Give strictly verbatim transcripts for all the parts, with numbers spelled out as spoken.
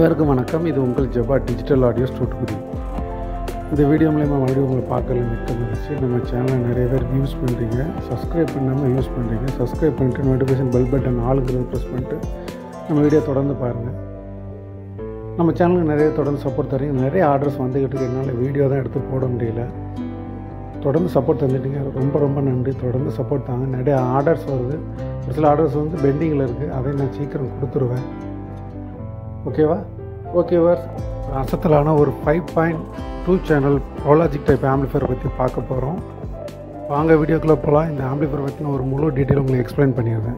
அனைவருக்கும் வணக்கம். இது உங்கள் ஜபா டிஜிட்டல் ஆடியோ ஸ்டூடியோ. இந்த வீடியோ மூலமாக மறுபடியும் உங்களை பார்க்கல மிக்க மகிழ்ச்சி. நம்ம சேனலை நிறைய பேர் யூஸ் பண்ணுறீங்க, சப்ஸ்கிரைப் பண்ணாமல் யூஸ் பண்ணுறீங்க. சப்ஸ்கிரைப் பண்ணிட்டு நோட்டிஃபிகேஷன் பெல் பட்டன் ஆளுங்கிறது ப்ரெஸ் பண்ணிட்டு நம்ம வீடியோ தொடர்ந்து பாருங்கள். நம்ம சேனலுக்கு நிறைய தொடர்ந்து சப்போர்ட் தரீங்க. நிறைய ஆர்டர்ஸ் வந்துக்கிட்டு என்னால் வீடியோ தான் எடுத்து போட முடியல. தொடர்ந்து சப்போர்ட் தந்துட்டீங்க, ரொம்ப ரொம்ப நன்றி. தொடர்ந்து சப்போர்ட் தாங்க. நிறைய ஆர்டர்ஸ் வருது. ஒரு சில ஆர்டர்ஸ் வந்து பெண்டிங்கில் இருக்குது, அதை நான் சீக்கிரம் கொடுத்துருவேன். ஓகேவா? ஓகேவா? அசத்தலான ஒரு five point two channel pro logic type amplifier பற்றி பார்க்க போகிறோம். வாங்க வீடியோக்குள்ளே போகலாம். இந்த ஆம்பிளிஃபையர் பற்றி நான் ஒரு முழு டீட்டெயில் உங்களுக்கு எக்ஸ்பிளைன் பண்ணிடுறேன்.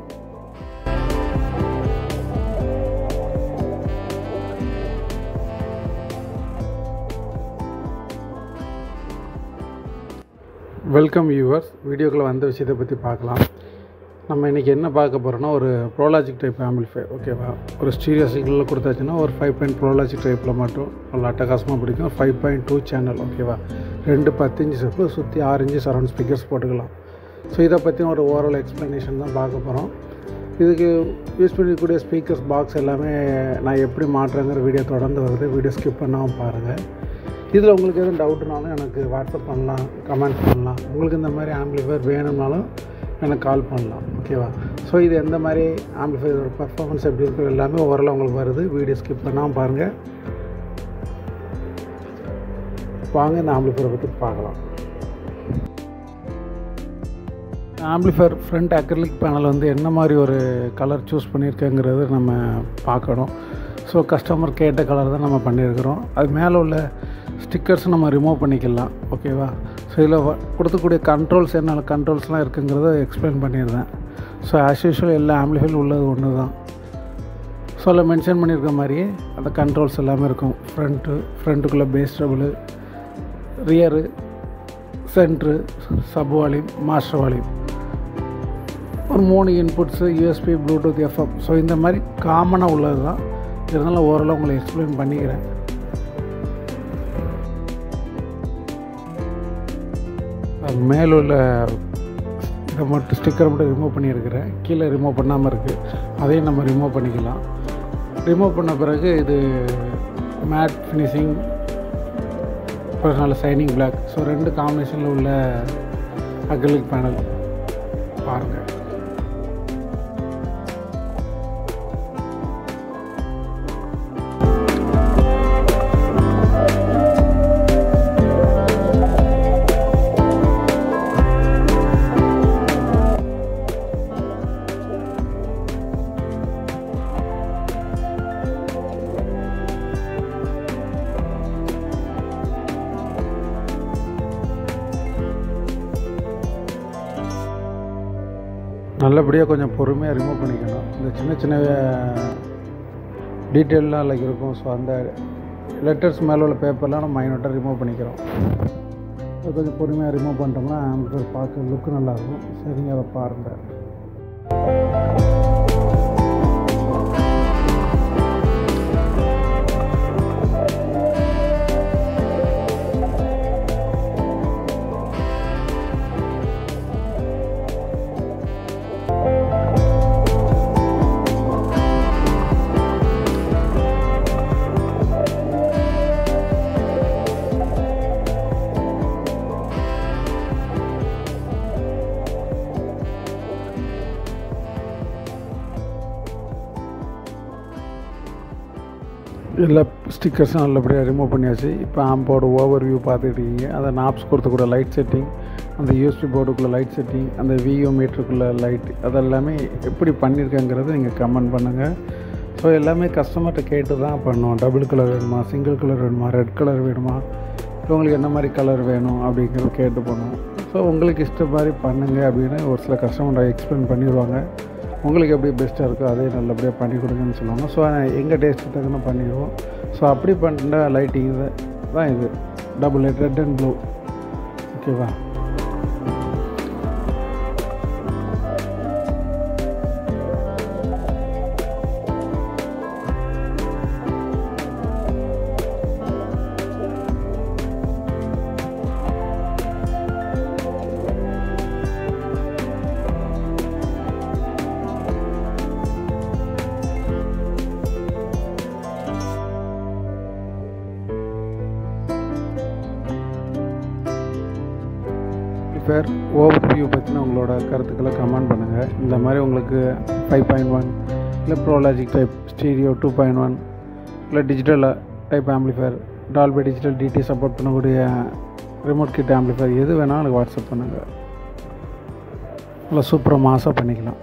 Welcome viewers. வீடியோக்குள்ளே வந்த விஷயத்தை பற்றி பார்க்கலாம். நம்ம இன்றைக்கி என்ன பார்க்க போகிறோன்னா, ஒரு ப்ரோலாஜிக் டைப் ஆம்பிளிஃபையர். ஓகேவா? ஒரு ஸ்டீரியோ சிக்னலில் கொடுத்தாச்சுன்னா ஒரு ஃபைவ் பாயிண்ட் ப்ரோலாஜிக் டைப்பில் மட்டும் நல்லா அட்டகாசமாக பிடிக்கும். Five point two channel. ஓகேவா? ரெண்டு பத்தஞ்சு ஸ்டெப்பு சுற்றி ஆறு இன்ச்சு சரௌண்ட் ஸ்பீக்கர்ஸ் போட்டுக்கலாம். ஸோ இதை பற்றி ஒரு ஓவரால் எக்ஸ்ப்ளனேஷன் தான் பார்க்க போகிறோம். இதுக்கு யூஸ் பண்ணிக்கூடிய ஸ்பீக்கர்ஸ் பாக்ஸ் எல்லாமே நான் எப்படி மாற்றுறேங்கிற வீடியோ தொடர்ந்து வருது. வீடியோ ஸ்கிப் பண்ணாமல் பாருங்கள். இதில் உங்களுக்கு எதுவும் டவுட்னாலும் எனக்கு வாட்ஸ்அப் பண்ணலாம், கமெண்ட் பண்ணலாம். உங்களுக்கு இந்த மாதிரி ஆம்பிளிஃபையர் வேணும்னாலும் எனக்கு கால் பண்ணலாம். ஓகேவா? ஸோ இது எந்த மாதிரி ஆம்பிளிஃபையர் பர்ஃபார்மன்ஸ் எப்படி இருக்குது எல்லாமே ஓவரால் உங்களுக்கு வருது. வீடியோ ஸ்கிப் பண்ணாமல் பாருங்கள். வாங்க இந்த ஆம்பிளிஃபையரை பற்றி பார்க்கலாம். ஆம்பிளிஃபையர் ஃப்ரண்ட் அக்ரிலிக் பேனல் வந்து என்ன மாதிரி ஒரு கலர் சூஸ் பண்ணியிருக்கேங்கிறது நம்ம பார்க்கணும். ஸோ கஸ்டமர் கேட்ட கலர் தான் நம்ம பண்ணியிருக்கிறோம். அது மேலே உள்ள ஸ்டிக்கர்ஸ் நம்ம ரிமூவ் பண்ணிக்கலாம். ஓகேவா? ஸோ இதில் கொடுக்கக்கூடிய கண்ட்ரோல்ஸ் என்ன கண்ட்ரோல்ஸ்லாம் இருக்குங்கிறத எக்ஸ்பிளைன் பண்ணியிருந்தேன். ஸோ ஆஸ் யூஷுவல் எல்லா ஆம்பிளிஃபையர் உள்ளது ஒன்று தான். ஸோ அதில் மென்ஷன் பண்ணியிருக்க மாதிரியே அந்த கண்ட்ரோல்ஸ் எல்லாமே இருக்கும். ஃப்ரண்ட்டு ஃப்ரண்ட்டுக்குள்ளே bass treble, rear, centre, sub volume, master volume, ஒரு மூணு inputs, USB, Bluetooth, FM. So இந்த மாதிரி காமனாக உள்ளது தான். இருந்தாலும் ஓரளவு உங்களை எக்ஸ்பிளைன் பண்ணிக்கிறேன். மேலுள்ள இதை மட்டும் ஸ்டிக்கரை மட்டும் ரிமூவ் பண்ணியிருக்கிறேன். கீழே ரிமூவ் பண்ணாமல் இருக்குது, அதையும் நம்ம ரிமூவ் பண்ணிக்கலாம். ரிமூவ் பண்ண பிறகு இது மேட் ஃபினிஷிங் ப்ளஸ் நல்ல ஷைனிங் பிளாக். ஸோ ரெண்டு காம்பினேஷனில் உள்ள அக்ரிலிக் பேனல் பாருங்கள். நல்லபடியாக கொஞ்சம் பொறுமையாக ரிமூவ் பண்ணிக்கணும். இந்த சின்ன சின்ன டீட்டெயிலாம் அதில் இருக்கும். ஸோ அந்த லெட்டர்ஸ் மேலே உள்ள பேப்பர்லாம் நம்ம மைனூட்டாக ரிமூவ் பண்ணிக்கிறோம். அது கொஞ்சம் பொறுமையாக ரிமூவ் பண்ணிட்டோம்னா ஆம்பிளிஃபையர் பார்க்க லுக்கு நல்லாயிருக்கும். சரிங்க, அதை பாருங்கள். எல்லா ஸ்டிக்கர்ஸும் நல்லபடியாக ரிமூவ் பண்ணியாச்சு. இப்போ ஆம்போட ஓவர் வியூ பார்த்துக்கிட்டீங்க. அந்த நாப்ஸ் கொடுத்துக்கூட லைட் செட்டிங், அந்த யூஎஸ்பி போர்டுக்குள்ளே லைட் செட்டிங், அந்த விஓ மீட்டருக்குள்ளே லைட், அதெல்லாமே எப்படி பண்ணியிருக்கேங்கிறது நீங்கள் கமெண்ட் பண்ணுங்கள். ஸோ எல்லாமே கஸ்டமர்கிட்ட கேட்டு தான் பண்ணுவோம். டபுள் கலர் வேணுமா, சிங்கிள் கலர் வேணுமா, ரெட் கலர் வேணுமா, உங்களுக்கு என்ன மாதிரி கலர் வேணும் அப்படிங்கிறத கேட்டு பண்ணுவோம். ஸோ உங்களுக்கு இஷ்டம் மாதிரி பண்ணுங்கள் அப்படின்னு ஒரு சில கஸ்டமர் எக்ஸ்பிளைன் பண்ணிடுவாங்க. உங்களுக்கு எப்படி பெஸ்ட்டாக இருக்கோ அதே நல்லபடியாக பண்ணி கொடுங்கன்னு சொல்லுவாங்க. ஸோ எங்கள் டேஸ்ட்டு தகுந்த பண்ணிடுவோம். ஸோ அப்படி பண்ணுற லைட்டிங் தான் இது double light, red and blue. ஓகேவா? ஆம்பிளிஃபையர் ஓவர்வியூ பற்றின உங்களோட கருத்துக்களை கமெண்ட் பண்ணுங்கள். இந்த மாதிரி உங்களுக்கு ஃபைவ் பாயிண்ட் ஒன் இல்லை pro logic type stereo two point one இல்லை digital type amplifier Dolby digital DD support பண்ணக்கூடிய ரிமோட் கிட் ஆம்பிளிஃபையர் எது வேணாலும் எனக்கு வாட்ஸ்அப் பண்ணுங்கள். நல்லா சூப்பராக மாசாக பண்ணிக்கலாம்.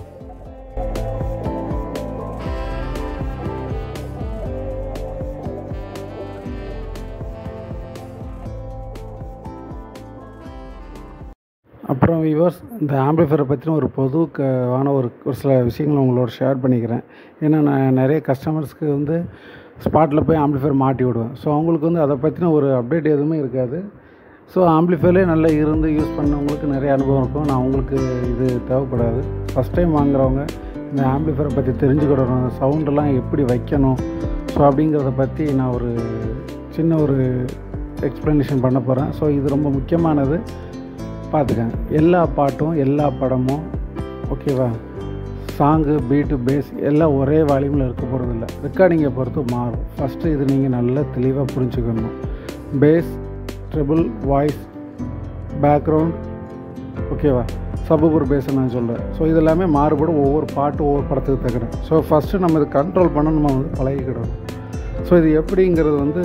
அப்புறம் வியூவர்ஸ், இந்த ஆம்பிளிஃபையரை பற்றின ஒரு பொதுவான ஒரு ஒரு சில விஷயங்களை உங்களோட ஷேர் பண்ணிக்கிறேன். ஏன்னா நான் நிறைய கஸ்டமர்ஸ்க்கு வந்து ஸ்பாட்டில் போய் ஆம்பிளிஃபையர் மாட்டி விடுவேன். ஸோ அவங்களுக்கு வந்து அதை பற்றின ஒரு அப்டேட் எதுவுமே இருக்காது. ஸோ ஆம்பிளிஃபையர்லேயே நல்லா இருந்து யூஸ் பண்ணவங்களுக்கு நிறைய அனுபவம் இருக்கும். நான் உங்களுக்கு இது தேவைப்படாது. ஃபஸ்ட் டைம் வாங்குறவங்க இந்த ஆம்பிளிஃபையரை பற்றி தெரிஞ்சுக்கிடணும், சவுண்டெல்லாம் எப்படி வைக்கணும், ஸோ அப்படிங்கிறத பற்றி நான் ஒரு சின்ன ஒரு எக்ஸ்ப்ளனேஷன் பண்ண போகிறேன். ஸோ இது ரொம்ப முக்கியமானது, பார்த்துக்கங்க. எல்லா பாட்டும் எல்லா படமும் ஓகேவா, சாங்கு பீட்டு பேஸ் எல்லாம் ஒரே வால்யூமில் இருக்க போகிறதில்ல. ரெக்கார்டிங்கை பொறுத்து மாறும். ஃபஸ்ட்டு இது நீங்கள் நல்லா தெளிவாக புரிஞ்சுக்கணும். பேஸ், ட்ரிபிள், வாய்ஸ், பேக்ரவுண்ட் ஓகேவா, சபூபர் பேஸை நான் சொல்கிறேன். ஸோ இது எல்லாமே மாறுபடும், ஒவ்வொரு பாட்டு ஒவ்வொரு படத்துக்கு தகுறேன். ஸோ ஃபஸ்ட்டு நம்ம இதை கண்ட்ரோல் பண்ண நம்ம வந்து பழகிக்கிடணும். ஸோ இது எப்படிங்கிறது வந்து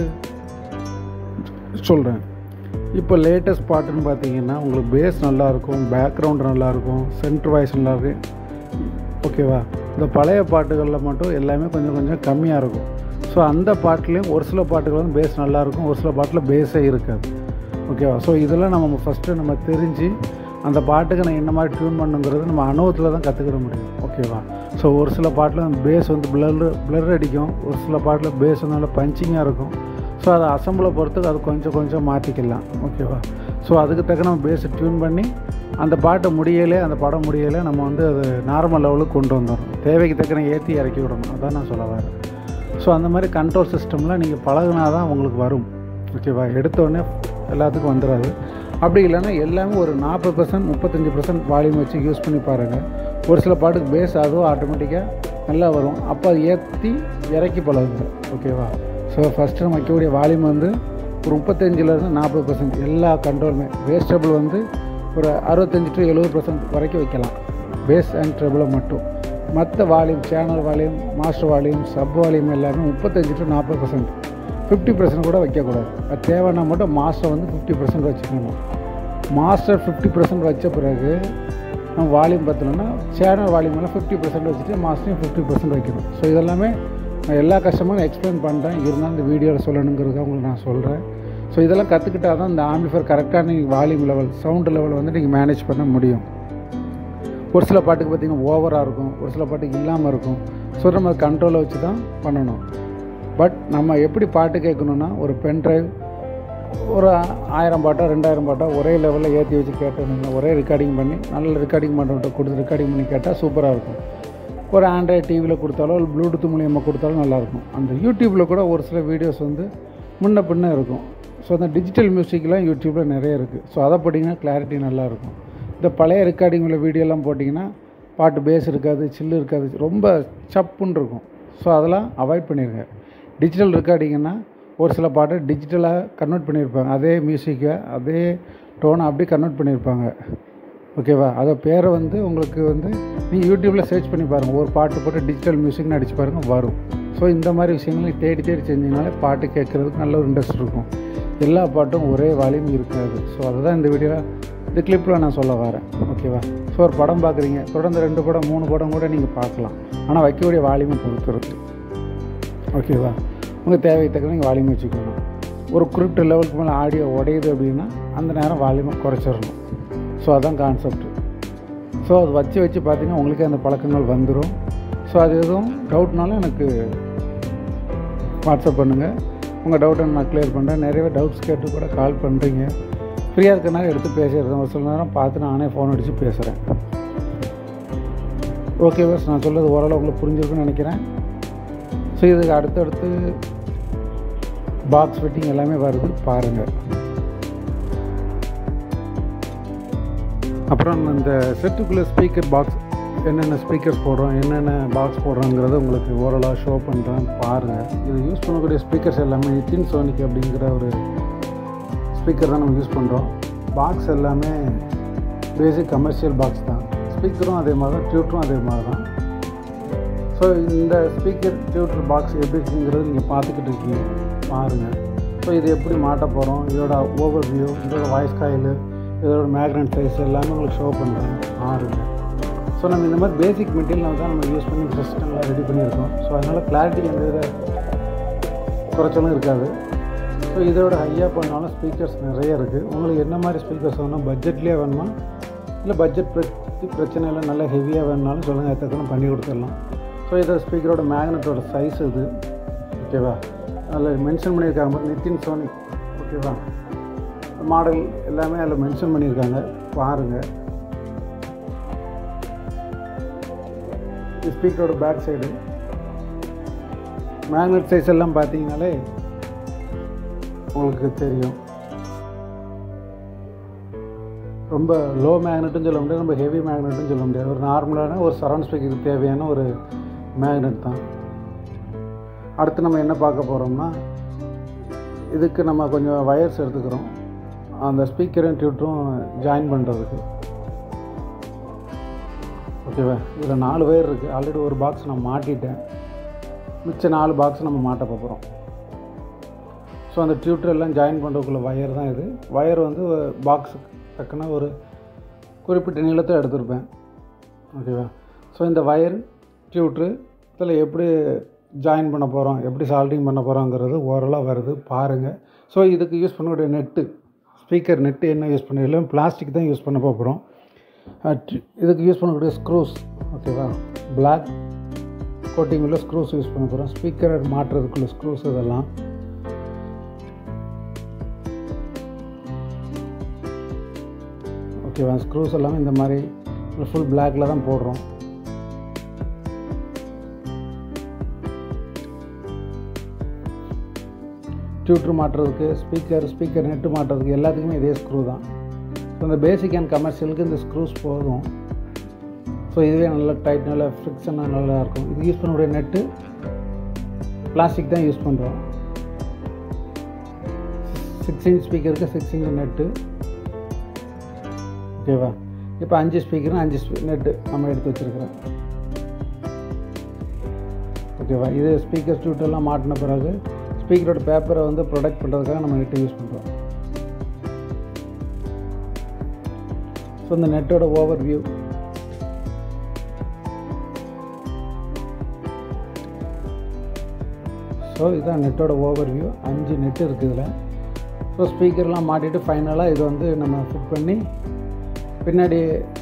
சொல்கிறேன். இப்போ லேட்டஸ்ட் பாட்டுன்னு பார்த்தீங்கன்னா உங்களுக்கு பேஸ் நல்லாயிருக்கும், பேக்ரவுண்ட் நல்லாயிருக்கும், சென்ட்ரு வாய்ஸ் நல்லாயிருக்கும் ஓகேவா. இந்த பழைய பாட்டுகளில் மட்டும் எல்லாமே கொஞ்சம் கொஞ்சம் கம்மியாக இருக்கும். ஸோ அந்த பாட்டுலேயும் ஒரு சில பாட்டுகள் வந்து பேஸ் நல்லாயிருக்கும், ஒரு சில பாட்டில் பேஸே இருக்காது ஓகேவா. ஸோ இதெல்லாம் நம்ம ஃபஸ்ட்டு நம்ம தெரிஞ்சு அந்த பாட்டுக்கு நான் என்ன மாதிரி டியூன் பண்ணுங்கிறது நம்ம அனுபவத்தில் தான் கற்றுக்கிட முடியும் ஓகேவா. ஸோ ஒரு சில பாட்டில் பேஸ் வந்து பிளர் பிளர் அடிக்கும், ஒரு சில பாட்டில் பேஸ் வந்து நல்லா பஞ்சிங்காக இருக்கும். ஸோ அதை அசம்பிளை பொறுத்துக்கு அது கொஞ்சம் கொஞ்சம் மாற்றிக்கலாம் ஓகேவா. ஸோ அதுக்கு தக்க நம்ம பேஸை டியூன் பண்ணி அந்த பாட்டை முடியலை, அந்த படம் முடியலை, நம்ம வந்து அது நார்மல் லெவலுக்கு கொண்டு வந்துடணும். தேவைக்கு தக்க ஏற்றி இறக்கி விடணும், அதான் நான் சொல்ல வரேன். ஸோ அந்த மாதிரி கண்ட்ரோல் சிஸ்டம்லாம் நீங்கள் பழகினா தான் உங்களுக்கு வரும் ஓகேவா. எடுத்தோடனே எல்லாத்துக்கும் வந்துடாது. அப்படி இல்லைன்னா எல்லாமே ஒரு நாற்பது பர்சன்ட் முப்பத்தஞ்சு பர்சன்ட் வால்யூம் வச்சு யூஸ் பண்ணி பாருங்கள். ஒரு சில பாட்டுக்கு பேஸ் அதுவும் ஆட்டோமேட்டிக்காக நல்லா வரும். அப்போ அது ஏற்றி இறக்கி பழகுங்க ஓகேவா. ஸோ ஃபஸ்ட்டு நம்ம வைக்கக்கூடிய வால்யூம் வந்து ஒரு முப்பத்தஞ்சிலேருந்து நாற்பது பர்சன்ட் எல்லா கண்ட்ரோலுமே. பேஸ் ட்ரபிள் வந்து ஒரு அறுபத்தஞ்சி டு எழுபது பர்சன்ட் வரைக்கும் வைக்கலாம், பேஸ் அண்ட் ட்ரபிளை மட்டும். மற்ற volume, channel volume, master volume, sub volume எல்லாமே முப்பத்தஞ்சு டு நாற்பது பர்சன்ட் ஃபிஃப்டி பர்சன்ட் கூட வைக்கக்கூடாது. அது தேவைன்னா மட்டும் மாஸ்டர் வந்து ஃபிஃப்டி பர்சன்ட் வச்சுக்கணும். மாஸ்டர் ஃபிஃப்டி பர்சன்ட் வச்ச பிறகு நம்ம வால்யூம் பார்த்தோம்னா சேனல் வால்யூம் எல்லாம் ஃபிஃப்டி பர்சன்ட் வச்சுட்டு மாஸ்டரையும் ஃபிஃப்டி பர்சன்ட் வைக்கணும். ஸோ இதெல்லாமே நான் எல்லா கஷ்டமும் எக்ஸ்பிளைன் பண்ணுறேன், இருந்தாலும் இந்த வீடியோவில் சொல்லணுங்கிறத உங்களுக்கு நான் சொல்கிறேன். ஸோ இதெல்லாம் கற்றுக்கிட்டால் தான் இந்த ஆம்பிளிஃபையர் கரெக்டாக நீங்கள் வால்யூம் லெவல், சவுண்டு லெவல் வந்து நீங்கள் மேனேஜ் பண்ண முடியும். ஒரு சில பாட்டுக்கு பார்த்திங்கன்னா ஓவராக இருக்கும், ஒரு சில பாட்டுக்கு இல்லாமல் இருக்கும். ஸோ நம்ம கண்ட்ரோலை வச்சு தான் பண்ணணும். பட் நம்ம எப்படி பாட்டு கேட்கணுன்னா, ஒரு பென் ட்ரைவ் ஒரு ஆயிரம் பாட்டோ ரெண்டாயிரம் பாட்டோ ஒரே லெவலில் ஏற்றி வச்சு கேட்டோம்னா, ஒரே ரெக்கார்டிங் பண்ணி நல்ல ரெக்கார்டிங் பண்ணுறவங்க கொடுத்து ரெக்கார்டிங் பண்ணி கேட்டால் சூப்பராக இருக்கும். ஒரு ஆண்ட்ராய்டு டிவியில் கொடுத்தாலோ இல்லை ப்ளூடூத் மூலியமாக கொடுத்தாலும் நல்லாயிருக்கும். அந்த யூடியூப்பில் கூட ஒரு சில வீடியோஸ் வந்து முன்ன பின்ன இருக்கும். ஸோ அந்த டிஜிட்டல் மியூசிக்லாம் யூடியூப்பில் நிறைய இருக்குது. ஸோ அதை போட்டிங்கன்னா கிளாரிட்டி நல்லாயிருக்கும். இந்த பழைய ரெக்கார்டிங் உள்ள வீடியோலாம் போட்டிங்கன்னா பாட்டு பேஸ் இருக்காது, சில்லு இருக்காது, ரொம்ப சப்புன்னு இருக்கும். ஸோ அதெல்லாம் அவாய்ட் பண்ணிடுங்க. டிஜிட்டல் ரெக்கார்டிங்கன்னா ஒரு சில பாட்டை டிஜிட்டலாக கன்வெர்ட் பண்ணியிருப்பாங்க, அதே மியூசிக்கை அதே டோனை அப்படியே கன்வெர்ட் பண்ணியிருப்பாங்க ஓகேவா. அதை பேரை வந்து உங்களுக்கு வந்து நீங்கள் யூடியூப்பில் சர்ச் பண்ணி பாருங்கள், ஒரு பாட்டு போட்டு டிஜிட்டல் மியூசிக்னு அடித்து பாருங்கள் வரும். ஸோ இந்த மாதிரி விஷயங்களை தேடி தேடி செஞ்சிங்கனாலே பாட்டு கேட்குறதுக்கு நல்ல ஒரு இன்ட்ரெஸ்ட் இருக்கும். எல்லா பாட்டும் ஒரே வால்யூம் இருக்காது. ஸோ அதுதான் இந்த வீடியோவில் இந்த கிளிப்பில் நான் சொல்ல வரேன் ஓகேவா. ஸோ ஒரு படம் பார்க்குறீங்க, தொடர்ந்து ரெண்டு படம் மூணு படம் கூட நீங்கள் பார்க்கலாம், ஆனால் வைக்கக்கூடிய வால்யூமை பொறுத்து இருக்குது ஓகேவா. உங்கள் தேவைக்கு தக்க நீங்கள் வால்யூம் வச்சுக்கணும். ஒரு குறிப்பிட்ட லெவலுக்கு மேலே ஆடியோ உடையுது அப்படின்னா அந்த நேரம் வால்யூமை குறைச்சிடணும். ஸோ அதுதான் கான்செப்ட். ஸோ அது வச்சு வச்சு பார்த்தீங்கன்னா உங்களுக்கே அந்த பழக்கங்கள் வந்துடும். ஸோ அது எதுவும் டவுட்னாலும் எனக்கு வாட்ஸ்அப் பண்ணுங்கள், உங்கள் டவுட்டை நான் கிளியர் பண்ணுறேன். நிறைய டவுட்ஸ் கேட்டு கூட கால் பண்ணுறீங்க, ஃப்ரீயாக இருக்கிறனால எடுத்து பேசிடுறேன். ஒரு சில நேரம் பார்த்து நானே ஃபோன் அடித்து பேசுகிறேன் ஓகே பஸ். நான் சொல்கிறது ஓரளவு உங்களுக்கு புரிஞ்சிருக்குன்னு நினைக்கிறேன். ஸோ இதுக்கு அடுத்தடுத்து பாக்ஸ் ஃபிட்டிங் எல்லாமே வருது பாருங்கள். அப்புறம் இந்த செட்டுக்குள்ளே ஸ்பீக்கர் பாக்ஸ் என்னென்ன ஸ்பீக்கர்ஸ் போடுறோம், என்னென்ன பாக்ஸ் போடுறோங்கிறத உங்களுக்கு ஓரளவு ஷோ பண்ணுறேன் பாருங்கள். இது யூஸ் பண்ணக்கூடிய ஸ்பீக்கர்ஸ் எல்லாமே நித்தின் சோனிக் அப்படிங்கிற ஒரு ஸ்பீக்கர் தான் நம்ம யூஸ் பண்ணுறோம். பாக்ஸ் எல்லாமே பேசிக் கமர்ஷியல் பாக்ஸ் தான். ஸ்பீக்கரும் அதே மாதிரி தான், டியூட்டரும் அதே மாதிரி தான். ஸோ இந்த ஸ்பீக்கர் டியூட்டர் பாக்ஸ் எப்படி இருக்குங்கிறது நீங்கள் பார்த்துக்கிட்டு இருக்கீங்க, பாருங்கள். ஸோ இது எப்படி மாட்ட போகிறோம், இதோட ஓவர் வியூ, இதோட வாய்ஸ் காயில், இதோட மேக்னெட் சைஸ் எல்லாமே உங்களுக்கு ஷோ பண்ணுறேன், பாருங்கள். ஸோ நம்ம இந்த மாதிரி பேசிக் மெட்டீரியல் தான் நம்ம யூஸ் பண்ணி சிஸ்டம்லாம் ரெடி பண்ணியிருக்கோம். ஸோ அதனால் கிளாரிட்டி எந்த வித குறைச்சலும் இருக்காது. ஸோ இதோட ஹையாக பண்ணாலும் ஸ்பீக்கர்ஸ் நிறைய இருக்குது. உங்களுக்கு என்ன மாதிரி ஸ்பீக்கர்ஸ் வேணும், பட்ஜெட்லேயே வேணுமா இல்லை பட்ஜெட் பிரச்சனை பிரச்சனை இல்லை நல்ல ஹெவியாக வேணுனாலும் சொல்லுங்கள், எத்தனை பண்ணி கொடுத்துடலாம். ஸோ இதோட ஸ்பீக்கரோட மேக்னெட்டோட சைஸ் இது, ஓகேவா. அதில் மென்ஷன் பண்ணியிருக்காங்க மாதிரி நித்தின் சோனி, ஓகேவா. மாடல் எல்லாமே அதில் மென்ஷன் பண்ணியிருக்காங்க, பாருங்கள். ஸ்பீக்கரோட பேக் சைடு மேக்னெட் சைஸ் எல்லாம் பார்த்தீங்கனாலே உங்களுக்கு தெரியும். ரொம்ப லோ மேக்னெட்டும் சொல்ல முடியாது, ரொம்ப ஹெவி மேக்னெட்டும் சொல்ல முடியாது. ஒரு நார்மலான ஒரு சரௌண்ட் ஸ்பீக்கருக்கு தேவையான ஒரு மேக்னெட் தான். அடுத்து நம்ம என்ன பார்க்க போகிறோம்னா, இதுக்கு நம்ம கொஞ்சம் வயர்ஸ் எடுத்துக்கிறோம் அந்த ஸ்பீக்கரும் டியூட்டரும் ஜாயின் பண்ணுறதுக்கு, ஓகேவா. இதில் நாலு வயர் இருக்குது. ஆல்ரெடி ஒரு பாக்ஸ் நான் மாட்டிட்டேன், மிச்சம் நாலு பாக்ஸ் நம்ம மாட்ட போகிறோம். ஸோ அந்த டியூட்டர் எல்லாம் ஜாயின் பண்ணுறதுக்குள்ள வயர் தான் இது. வயர் வந்து பாக்ஸுக்கு தக்கன ஒரு குறிப்பிட்ட நீளத்தை எடுத்துருப்பேன், ஓகேவா. ஸோ இந்த வயர் டியூட்ரு இதில் எப்படி ஜாயின் பண்ண போகிறோம், எப்படி சால்டிங் பண்ண போகிறோங்கிறது ஓரளவு வருது, பாருங்கள். ஸோ இதுக்கு யூஸ் பண்ணக்கூடிய நெட்டு, ஸ்பீக்கர் நெட்டு என்ன யூஸ் பண்ண, எல்லாம் பிளாஸ்டிக் தான் யூஸ் பண்ண போகிறோம். இதுக்கு யூஸ் பண்ணக்கூடிய ஸ்க்ரூஸ், ஓகேவா, பிளாக் கோட்டிங் உள்ள ஸ்க்ரூஸ் யூஸ் பண்ண போகிறோம். ஸ்பீக்கர் மாட்டுறதுக்குள்ள ஸ்க்ரூஸ் இதெல்லாம், ஓகேவா. ஸ்க்ரூஸ் எல்லாமே இந்த மாதிரி ஃபுல் பிளாக்கில் தான் போடுறோம். டியூட்ரு மாட்டுறதுக்கு, ஸ்பீக்கர் ஸ்பீக்கர் நெட்டு மாட்டுறதுக்கு எல்லாத்துக்குமே இதே ஸ்க்ரூ தான். ஸோ இந்த பேசிக் அண்ட் கமர்ஷியலுக்கு இந்த ஸ்க்ரூஸ் போதும். ஸோ இதுவே நல்லா டைட், நல்லா ஃப்ரிக்ஷனாக நல்லா இருக்கும். இது யூஸ் பண்ணக்கூடிய நெட்டு பிளாஸ்டிக் தான் யூஸ் பண்ணுறோம். சிக்ஸ் இன்ச் ஸ்பீக்கருக்கு சிக்ஸ் இன்ச் நெட்டு, ஓகேவா. இப்போ அஞ்சு ஸ்பீக்கரும் அஞ்சு நெட்டு நம்ம எடுத்து வச்சுருக்கிறோம், ஓகேவா. இது ஸ்பீக்கர் டியூட்டெல்லாம் மாட்டின பிறகு ஸ்பீக்கரோட பேப்பரை வந்து ப்ரொடெக்ட் பண்ணுறதுக்காக நம்ம நெட்டு யூஸ் பண்ணுறோம். ஸோ இந்த நெட்டோட ஓவர் வியூ, ஸோ இதுதான் நெட்டோட ஓவர் வியூ. அஞ்சு நெட்டு இருக்குது இதில். ஸோ ஸ்பீக்கர்லாம் மாட்டிட்டு ஃபைனலாக இது வந்து நம்ம ஃபிட் பண்ணி பின்னாடி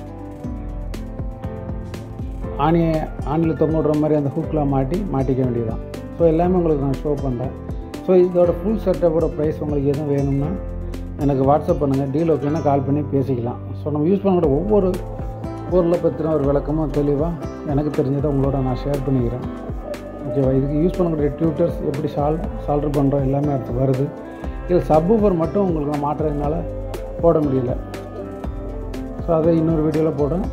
ஆணியை ஆணியில் தொங்க விடுற மாதிரி அந்த ஹூக்கில் மாட்டி மாட்டிக்க வேண்டியதுதான். ஸோ எல்லாமே உங்களுக்கு நான் ஷோ பண்ணுறேன். ஸோ இதோட ஃபுல் செட்டப்போட ப்ரைஸ் உங்களுக்கு எதுவும் வேணும்னா எனக்கு வாட்ஸ்அப் பண்ணுங்கள், டீல் ஓகேன்னா கால் பண்ணி பேசிக்கலாம். ஸோ நம்ம யூஸ் பண்ணக்கூடிய ஒவ்வொரு பொருளை பற்றின ஒரு விளக்கமும் தெளிவாக எனக்கு தெரிஞ்சதை உங்களோட நான் ஷேர் பண்ணிக்கிறேன், ஓகேவா. இதுக்கு யூஸ் பண்ணக்கூடிய டியூட்டர்ஸ் எப்படி சால்வ் சால்வ் பண்ணுறோம் எல்லாமே அடுத்து வருது. இதில் சப்வூஃபர் மட்டும் உங்களுக்கு நான் மாட்டுறதுனால போட முடியல. ஸோ அதை இன்னொரு வீடியோவில் போடுறேன்.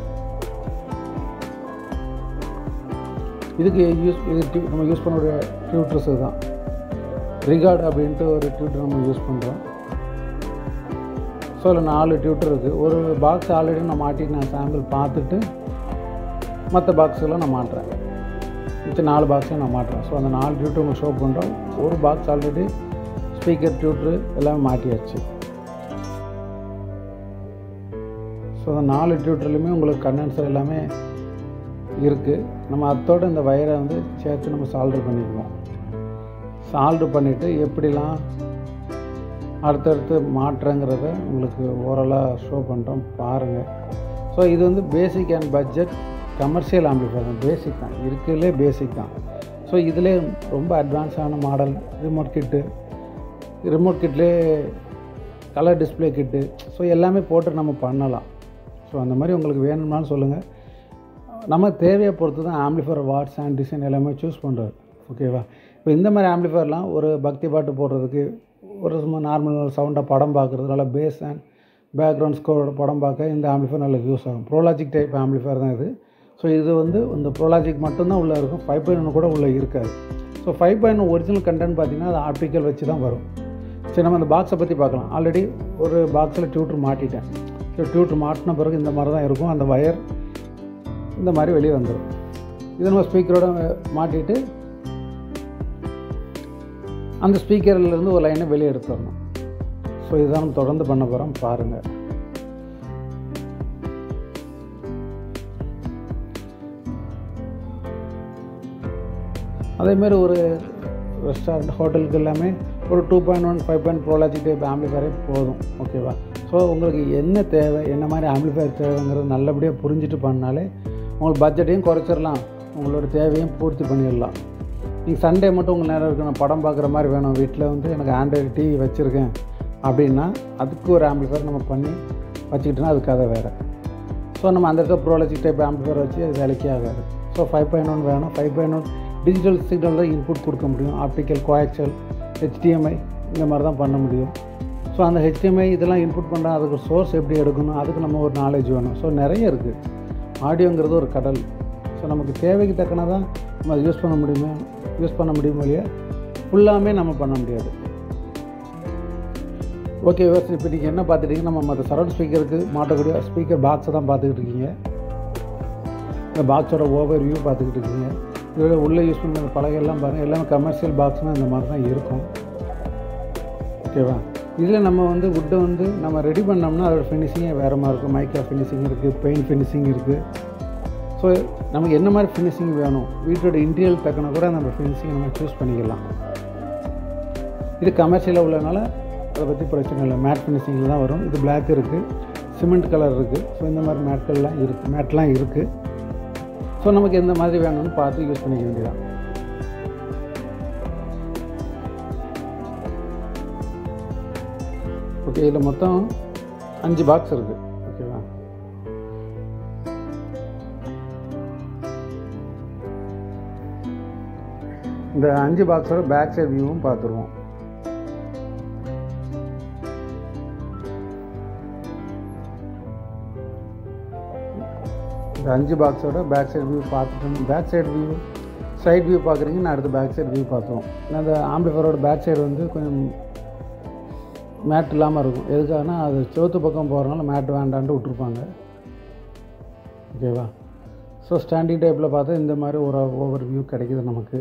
இதுக்கு யூஸ் இது நம்ம யூஸ் பண்ணக்கூடிய டியூட்டர்ஸ் தான் ரிகார்டு அப்படின்ட்டு ஒரு டியூட்டர் நம்ம யூஸ் பண்ணுறோம். ஸோ அதில் நாலு டியூட்டர் இருக்குது. ஒரு பாக்ஸ் ஆல்ரெடி நான் மாட்டிட்டு நான் சாம்பிள் பார்த்துட்டு மற்ற பாக்ஸெல்லாம் நான் மாட்டுறேன், மிச்சம் நாலு பாக்ஸையும் நான் மாட்டுறேன். ஸோ அந்த நாலு டியூட்டர் நம்ம ஷோ பண்ணுறோம். ஒரு பாக்ஸ் ஆல்ரெடி ஸ்பீக்கர் டியூட்ரு எல்லாமே மாட்டியாச்சு. ஸோ அந்த நாலு டியூட்டர்லையுமே உங்களுக்கு கண்டென்சர் எல்லாமே இருக்குது. நம்ம அதோடு இந்த வயரை வந்து சேர்த்து நம்ம சால்டர் பண்ணிக்குவோம். சால்டர் பண்ணிவிட்டு எப்படிலாம் அடுத்தடுத்து மாற்றுறங்கிறத உங்களுக்கு ஓரலாக ஷோ பண்ணுறோம், பாருங்கள். ஸோ இது வந்து basic and budget commercial amplifier தான், பேசிக் தான், இருக்கிறதுலே பேசிக் தான். ஸோ இதிலே ரொம்ப அட்வான்ஸான மாடல் ரிமோட் கிட்டு, ரிமோட் கிட்லேயே கலர் டிஸ்பிளே கிட்டு, ஸோ எல்லாமே போட்டு நம்ம பண்ணலாம். ஸோ அந்த மாதிரி உங்களுக்கு வேணும்னாலும் சொல்லுங்கள். நம்ம தேவையை பொறுத்து தான் ஆம்பிளிஃபையர் வாட்ஸ் அண்ட் டிசைன் எல்லாமே சூஸ் பண்ணுறது, ஓகேவா. இப்போ இந்த மாதிரி ஆம்பிளிஃபையர்லாம் ஒரு பக்தி பாட்டு போடுறதுக்கு, ஒரு சும்மா நார்மல் சவுண்டாக படம் பார்க்குறது, நல்லா பேஸ் அண்ட் பேக்ரவுண்ட் ஸ்கோரோட படம் பார்க்க இந்த ஆம்பிளிஃபையர் நல்லா யூஸ் ஆகும். ப்ரோலாஜிக் டைப் ஆம்பிளிஃபையர் தான் இது. ஸோ இது வந்து இந்த ப்ரோலாஜிக் மட்டும்தான் உள்ளே இருக்கும், ஃபைவ் பாயிண்ட் ஒன்று கூட உள்ளே இருக்காது. So five point original content பார்த்திங்கன்னா அது ஆப்டிக்கல் வச்சு தான் வரும். சரி, நம்ம அந்த பாக்ஸை பற்றி பார்க்கலாம். ஆல்ரெடி ஒரு பாக்ஸில் டியூட்டர் மாட்டிட்டேன். ஸோ டியூட்ரு மாட்டின பிறகு இந்த மாதிரி தான் இருக்கும். அந்த ஒயர் இந்த மாதிரி வெளியே வந்துடும். இதை நம்ம ஸ்பீக்கரோட மாட்டிட்டு அந்த ஸ்பீக்கர்லேருந்து ஒரு லைனை வெளியே எடுத்துடணும். ஸோ இதுதான் நம்ம தொடர்ந்து பண்ண போகிறோம், பாருங்கள். அதேமாரி ஒரு ரெஸ்டாரண்ட் ஹோட்டலுக்கு எல்லாமே ஒரு two point one five point pro logic type ஆம்பிளிஃபயரே போதும். ஓகேவா? ஸோ உங்களுக்கு என்ன தேவை, என்ன மாதிரி ஆம்பிளிஃபயர் தேவைங்கிறது நல்லபடியாக புரிஞ்சுட்டு பண்ணாலே உங்களுக்கு பட்ஜெட்டையும் குறைச்சிடலாம், உங்களோட தேவையும் பூர்த்தி பண்ணிடலாம். நீங்கள் சண்டே மட்டும் உங்கள் நேரம் இருக்குது, நான் படம் பார்க்குற மாதிரி வேணும், வீட்டில் வந்து எனக்கு ஆண்ட்ராய்டு டிவி வச்சுருக்கேன் அப்படின்னா அதுக்கு ஒரு ஆம்பிளிஃபயர் நம்ம பண்ணி வச்சுக்கிட்டோன்னா அது கதை வேறு. ஸோ நம்ம அந்த இடத்துல ப்ரோலாஜிக் டைப் ஆம்பிளிஃபயர் வச்சு அது வேலைக்கே ஆகாது. ஸோ ஃபைவ் பாயிண்ட் ஒன் வேணும். Five point one digital signal தான் இன்புட் கொடுக்க முடியும். ஆப்டிக்கல், கோஆக்சல், ஹெச்டிஎம்ஐ இந்த மாதிரி தான் பண்ண முடியும். ஸோ அந்த ஹெச்டிஎம்ஐ இதெல்லாம் இன்புட் பண்ணால் அதுக்கு சோர்ஸ் எப்படி எடுக்கணும், அதுக்கு நம்ம ஒரு நாலேஜ் வேணும். ஸோ நிறைய இருக்குது. ஆடியோங்கிறது ஒரு கடல். ஸோ நமக்கு தேவைக்கு தக்கன தான் நம்ம அதை யூஸ் பண்ண முடியுமே யூஸ் பண்ண முடியும் இல்லையா, ஃபுல்லாமே நம்ம பண்ண முடியாது. ஓகே விவசாயம், இப்போ நீங்கள் என்ன பார்த்துட்டீங்க, நம்ம மற்ற சரௌண்ட் ஸ்பீக்கருக்கு மாட்டக்கூடிய ஸ்பீக்கர் பாக்ஸை தான் பார்த்துக்கிட்டு இருக்கீங்க. இந்த பாக்ஸோட ஓவர் வியூ பார்த்துக்கிட்டு இருக்கீங்க. இதோட உள்ளே யூஸ் பண்ணுற பலகையெல்லாம் பாருங்கள், எல்லாமே கமர்ஷியல் பாக்ஸ்னால் இந்த மாதிரி தான் இருக்கும். ஓகேவா? இதில் நம்ம வந்து வுட்டை வந்து நம்ம ரெடி பண்ணோம்னா அதோடய ஃபினிஷிங்கே வேறு மாதிரி இருக்கும். மைக்ரோ ஃபினிஷிங் இருக்குது, பெயிண்ட் ஃபினிஷிங் இருக்குது. ஸோ நமக்கு என்ன மாதிரி ஃபினிஷிங் வேணும், வீட்டோட இன்டீரியல் தக்கன கூட நம்ம ஃபினிஷிங் நம்ம சூஸ் பண்ணிக்கலாம். இது கமர்ஷியலாக உள்ளனால அதை பற்றி பிரச்சனை இல்லை, மேட் ஃபினிஷிங்கில் தான் வரும். இது பிளாக் இருக்குது, சிமெண்ட் கலர் இருக்குது. ஸோ இந்த மாதிரி மேட்கள்லாம் இருக்குது மேட்லாம் இருக்குது. ஸோ நமக்கு எந்த மாதிரி வேணும்னு பார்த்து யூஸ் பண்ணிக்க வேண்டியதான். ஓகே, இதில் மொத்தம் அஞ்சு பாக்ஸ் இருக்குது. ஓகேவா? இந்த அஞ்சு பாக்ஸோட பேக் சைட் வியூவும் பார்த்துருவோம். இந்த அஞ்சு பாக்ஸோட பேக் சைடு வியூ பார்த்துட்டு back side view side view பார்க்குறீங்க, நான் அடுத்து பேக் சைடு வியூ பார்த்துருவோம். அந்த ஆம்பிளிஃபயரோட பேக் சைடு வந்து கொஞ்சம் மேட் இல்லாமல் இருக்கும். எதுக்காகனா அது செவத்து பக்கம் போகிறனால மேட் வேண்டான்ட்டு விட்ருப்பாங்க. ஓகேவா? ஸோ ஸ்டாண்டிங் டைப்பில் பார்த்தா இந்த மாதிரி ஒரு ஓவர் வியூ கிடைக்கிது நமக்கு.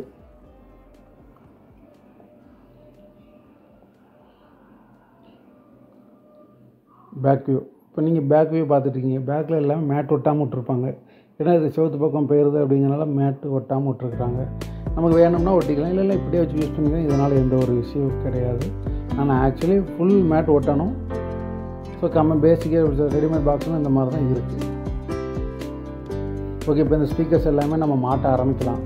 பேக் வியூ, இப்போ நீங்கள் பேக் வியூ பார்த்துட்ருக்கீங்க. பேக்கில் எல்லாமே மேட் ஒட்டாமல் விட்ருப்பாங்க. ஏன்னா இது செவத்து பக்கம் போயிடுது அப்படிங்கிறனால மேட்டு ஒட்டாமல் விட்ருக்குறாங்க. நமக்கு வேணும்னா ஒட்டிக்கலாம், இல்லை இல்லை இப்படியே வச்சு யூஸ் பண்ணிக்கலாம். இதனால் எந்த ஒரு இஷ்யூ கிடையாது. ஆனால் ஆக்சுவலி ஃபுல் மேட் ஒட்டணும். ஸோ கம்ம பேசிக்காக ரெடிமேட் பாக்ஸும் இந்த மாதிரி தான் இருக்குது. ஓகே, இப்போ இந்த ஸ்பீக்கர்ஸ் எல்லாமே நம்ம மாட்ட ஆரம்பிக்கலாம்.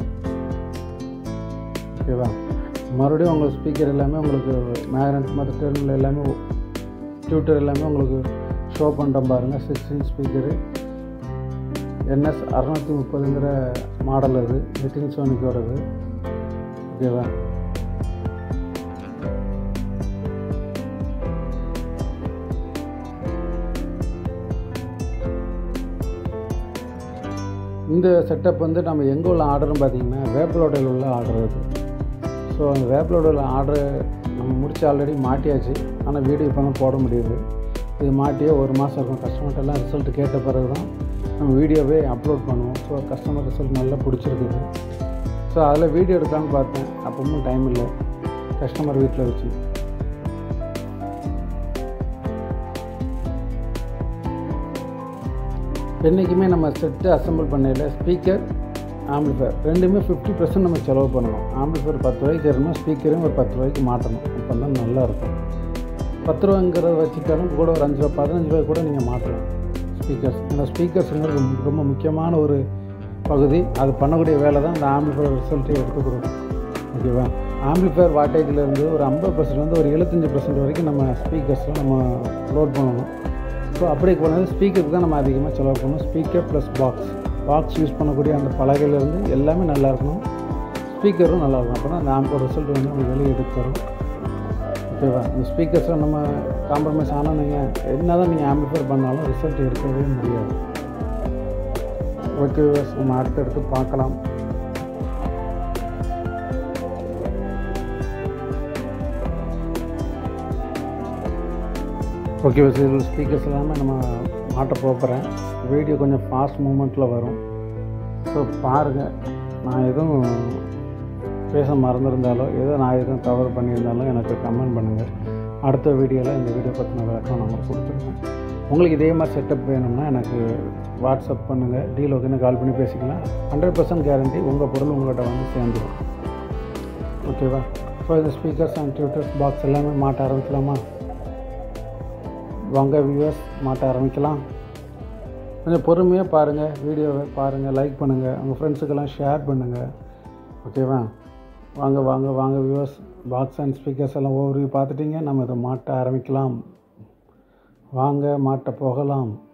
ஓகேவா? மறுபடியும் உங்களுக்கு ஸ்பீக்கர் எல்லாமே உங்களுக்கு மேக்னெட் மற்ற டெர்மினல் எல்லாமே டியூட்டர் எல்லாமே உங்களுக்கு ஷோ பண்ணுறோம் பாருங்கள். சிக்ஸ் இன்ச் ஸ்பீக்கரு என்எஸ் அறுநூற்றி முப்பதுங்கிற மாடல், அது எட்டின் சோனிக்கோடது. ஓகேவா? இந்த செட்டப் வந்து நம்ம எங்கே உள்ள ஆர்டர்னு பார்த்தீங்கன்னா வேப்பலோடையில் உள்ள ஆர்டர் அது. ஸோ அந்த வேப்பலோடையில் ஆர்டர் நம்ம முடிச்சு ஆல்ரெடி மாட்டியாச்சு. ஆனால் வீடியோ இப்போ தான் போட முடியுது. இது மாட்டியே ஒரு மாதம் இருக்கும். கஸ்டமர்ட்டெல்லாம் ரிசல்ட் கேட்ட பிறகு தான் நம்ம வீடியோவே அப்லோட் பண்ணுவோம். ஸோ கஸ்டமர் ரிசல்ட் நல்லா பிடிச்சிருக்குது. ஸோ அதில் வீடியோ எடுக்கலான்னு பார்த்தேன், அப்பவும் டைம் இல்லை, கஸ்டமர் வீட்டில் வச்சு. என்றைக்குமே நம்ம செட்டு அசம்பிள் பண்ணையில் ஸ்பீக்கர் ஆம்பிளிஃபயர் ரெண்டுமே ஃபிஃப்டி பர்சன்ட் நம்ம செலவு பண்ணணும். ஆம்பிளிஃபயர் பத்து ரூபாய்க்கு தரணும், ஸ்பீக்கரையும் ஒரு பத்து ரூபாய்க்கு மாட்டணும். அப்போ தான் நல்லாயிருக்கும். பத்து ரூபாங்கிறத வச்சுட்டாலும் கூட ஒரு அஞ்சு ரூபா பதினஞ்சு ரூபாய் கூட நீங்கள் மாற்றலாம் ஸ்பீக்கர்ஸ். இந்த ஸ்பீக்கர்ஸுங்கிறது ரொம்ப முக்கியமான ஒரு பகுதி. அது பண்ணக்கூடிய வேலை தான் இந்த ஆம்பிளிஃபயர் ரிசல்ட்டை எடுத்து கொடுக்கும். ஓகேவா? ஆம்பிளிஃபயர் வாட்டேஜ்லேருந்து ஒரு ஐம்பது பர்சன்ட்லேருந்து ஒரு எழுபத்தஞ்சி பர்சன்ட் வரைக்கும் நம்ம ஸ்பீக்கர்ஸில் நம்ம லோட் பண்ணணும். ஸோ அப்படி போனது ஸ்பீக்கருக்கு தான் நம்ம அதிகமாக செலவு பண்ணணும். Speaker plus box box use பண்ணக்கூடிய அந்த பலகையிலேருந்து எல்லாமே நல்லா இருக்கணும். ஸ்பீக்கரும் நல்லா இருக்கணும். அப்போ தான் அந்த ஆம்போட ரிசல்ட் வந்து நம்ம வெளியே எடுத்து தரும். ஓகேவா? இந்த ஸ்பீக்கர்ஸில் நம்ம காம்ப்ரமைஸ் ஆனால் நீங்கள் என்ன தான் நீங்கள் ஆம்பிளிஃபயர் பண்ணாலும் ரிசல்ட் எடுக்கவே முடியாது. ஓகே, நம்ம அடுத்தடுத்து பார்க்கலாம். ஓகே, ஸ்பீக்கர்ஸ் எல்லாமே நம்ம மாட்ட போகிறேன். வீடியோ கொஞ்சம் ஃபாஸ்ட் மூமெண்ட்டில் வரும். ஸோ பாருங்கள். நான் எதுவும் பேச மறந்துருந்தாலோ ஏதோ நான் எதுவும் தவறு பண்ணியிருந்தாலும் எனக்கு கமெண்ட் பண்ணுங்கள். அடுத்த வீடியோவில் இந்த வீடியோ பற்றின விளக்கம் நம்ம கொடுத்துருக்கோம். உங்களுக்கு இதே மாதிரி செட்டப் வேணும்னா எனக்கு வாட்ஸ்அப் பண்ணுங்கள். டீல் ஓகேன்னு கால் பண்ணி பேசிக்கலாம். ஹண்ட்ரட் பர்சன்ட் கேரண்டி உங்கள் பொருள் உங்கள்கிட்ட வந்து சேர்ந்துடும். ஓகேவா? ஸோ இந்த ஸ்பீக்கர்ஸ் அண்ட் டியூட்டர்ஸ் பாக்ஸ் எல்லாமே மாட்ட ஆரம்பிக்கலாமா? வாங்க வியூவர்ஸ், மாட்ட ஆரம்பிக்கலாம். கொஞ்சம் பொறுமையாக பாருங்கள், வீடியோவை பாருங்கள், லைக் பண்ணுங்கள், உங்கள் ஃப்ரெண்ட்ஸுக்கெல்லாம் ஷேர் பண்ணுங்கள். ஓகேவா? வாங்க வாங்க வாங்க வியூவர்ஸ், பாக்ஸ் அண்ட் ஸ்பீக்கர்ஸ் எல்லாம் ஓவர்வியூ பார்த்துட்டிங்க. நம்ம இதை மாட்ட ஆரம்பிக்கலாம். வாங்க மாட்ட போகலாம்.